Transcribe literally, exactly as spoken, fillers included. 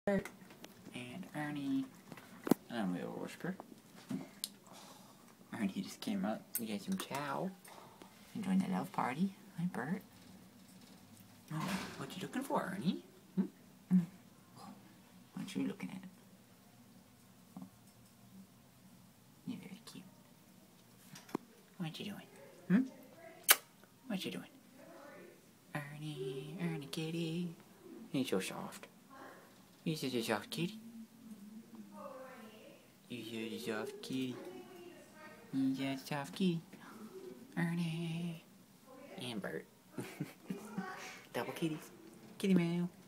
Burt and Ernie. I'm a little whisper. Ernie just came up. We got some chow. Enjoying the love party. Hi, Burt. Oh, what you looking for, Ernie? Hmm? Hmm. What you looking at? Oh. You're very cute. What you doing? Hmm? What you doing? Ernie, Ernie kitty. He's so soft. He's such a soft kitty. He's such a soft kitty. He's a soft kitty. Ernie. And Burt. Double kitties. Kitty meow.